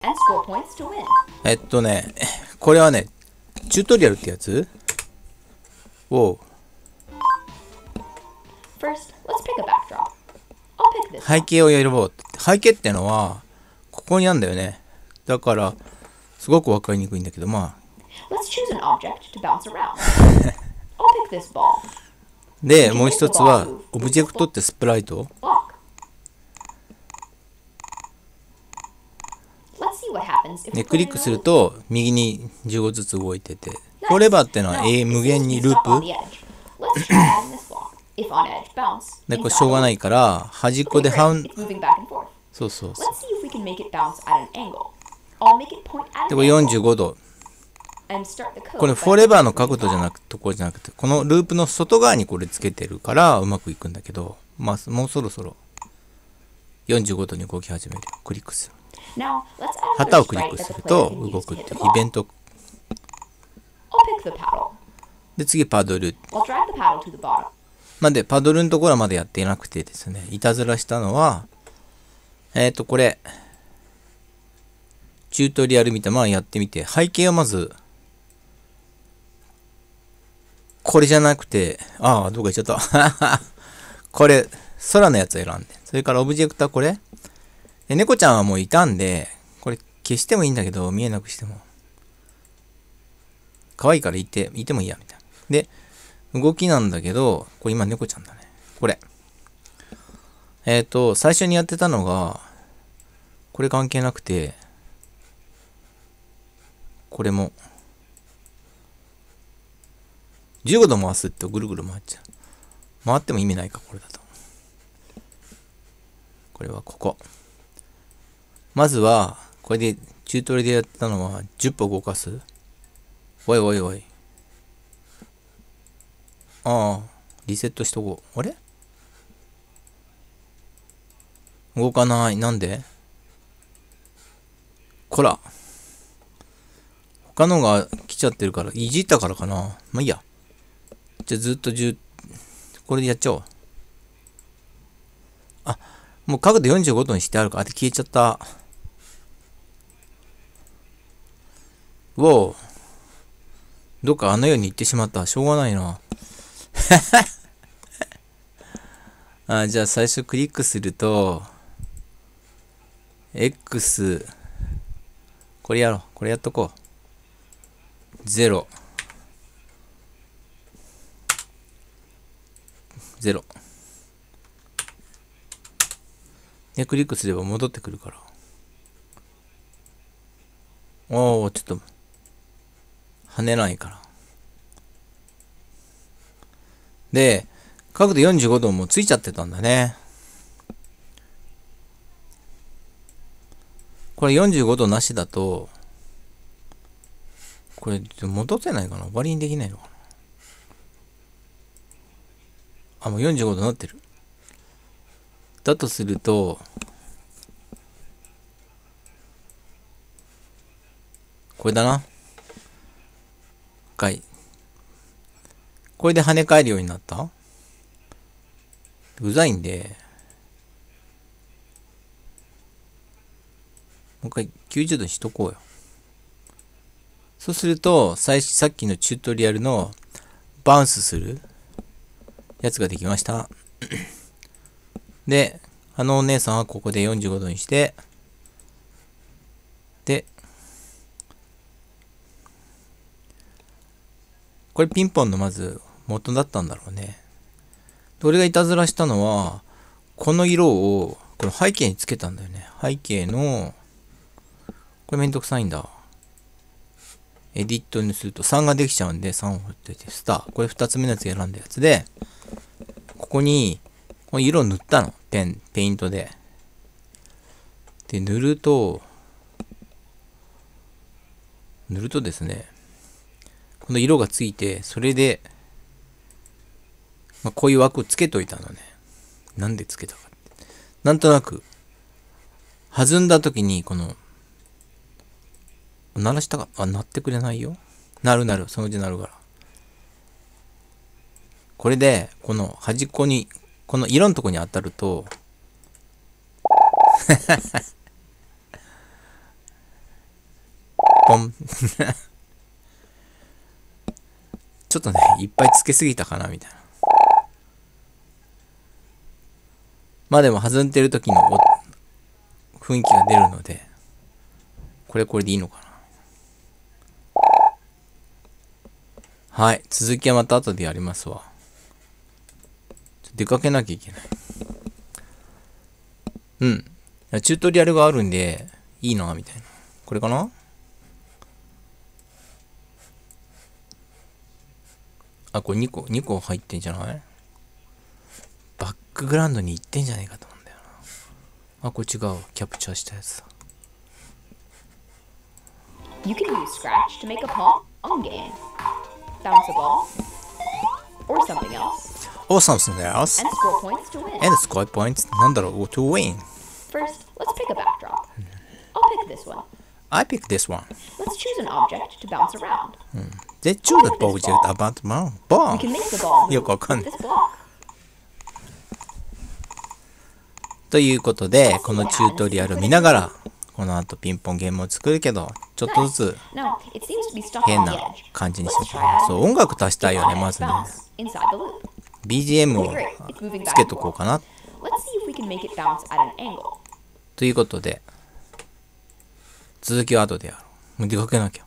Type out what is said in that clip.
and score points to win. これはね、チュートリアルってやつを First, let's pick a backdrop. I'll pick this 背 one. 景を選ぼう。背景ってのは、ここにあるんだよね。だから、すごくわかりにくいんだけど、まあ。 Let's choose an object to bounce around. I'll pick this ball. で、もう一つは、オブジェクトってスプライト。 Lock. Let's see what happens if で、 we ク put リ in ッ a クすると、右に15ずつ動いてて、フォーレバーってのは無限にループ。 Let's try adding this block. If on edge, bounce. で、これしょうがないから、端っこで It's moving back and forth. そうそうそ Let's see if we can make it bounce at an angle. I'll make it point at う。で、 an これ angle 45度。 and start the code. これフォーレバーの角度じゃなくて、ところじゃなくて、このループの外側にこれつけてるから、うまくいくんだけど、まあ、もうそろそろ45度に動き始めるよ。クリックする。 Now, let's add 旗 another をクリッ sprite ク that す the る player と can 動 use く to っ hit て the イベ ball. ント。 I'll pick the paddle. で、次パドル。 I'll drag the paddle to the bottom. まあ、で、パドルのところまでやっていなくてですね、いたずらしたのは、これ、チュートリアル見て、まあやってみて、背景をまず、これじゃなくて、どうか言っちゃった。これ、空のやつを選んで。それからオブジェクトはこれ。で、猫ちゃんはもういたんで、これ消してもいいんだけど、見えなくしても。可愛いからいてもいいや、みたいな。で、動きなんだけど、これ今猫ちゃんだね。これ。最初にやってたのが、これ関係なくて、これも、15度回すってぐるぐる回っちゃう。回っても意味ないか、これだと。これはここ。まずは、これで、チュートリでやったのは、10歩動かす。おいおいおい。リセットしとこう。あれ動かない。なんでこら。他のが来ちゃってるから、いじったからかな。まあいいや。じゃあずっとこれでやっちゃおう。もう角度45度にしてあるから、消えちゃった。うおう。どっかあの世に行ってしまった。しょうがないな。じゃあ最初クリックすると、X、これやろう。これやっとこう。0。0。で、クリックすれば戻ってくるから。ちょっと、跳ねないから。で、角度45度もついちゃってたんだね。これ45度なしだと、これ戻せないかな？終わりにできないのかな？もう45度になってる。だとすると、これだな。これで跳ね返るようになった？うざいんで、もう一回90度にしとこうよ。そうすると、さっきのチュートリアルのバウンスするやつができました。で、お姉さんはここで45度にして、で、これピンポンのまず元だったんだろうね。で、俺がいたずらしたのは、この色を、この背景につけたんだよね。背景の、これめんどくさいんだ。エディットにすると3ができちゃうんで、3を振ってて、スター。これ2つ目のやつ選んだやつで、ここに、この色を塗ったの。ペイントで。で、塗るとですね、この色がついて、それで、こういう枠をつけといたのね。なんでつけたかって。なんとなく、弾んだ時に、この、鳴らしたか、鳴ってくれないよ。なる、そのうち鳴るから。これで、この端っこに、この色のとこに当たると、 ポン。ちょっとね、いっぱいつけすぎたかなみたいな。まあでも弾んでる時の雰囲気が出るので、これでいいのかな。はい、続きはまた後でやりますわ。出かけなきゃいけない。うん。チュートリアルがあるんで、いいな、みたいな。これかな？あ、これ2個入ってんじゃない？バックグラウンドに行ってんじゃねえかと思うんだよな。あ、これ違う。キャプチャーしたやつだ。 You can use Scratch to make a pawn on game. Bounce a ball. Or something else. Or something else. And score points to win. And score points. なんだろう to win. First, let's pick a backdrop. I'll pick this one. I pick this one. Let's choose an object to bounce around. They choose the object about my ball. We can make the ball よ move くわかん with ない。 this block. ということで、このチュートリアル見ながら、この後ピンポンゲームを作るけど、ちょっとずつ Now, it seems to be stuck 変 on な the edge. 感じにし Let's よう try かな。 adding そう、音楽足したいよね、 on ま its ずね。 bounce inside the loop. BGM を Great, it's moving つ back け and とこう forth. かな。 Let's see if we can make it bounce at an angle. ということで、続きは後でやろう。もう出かけなきゃ。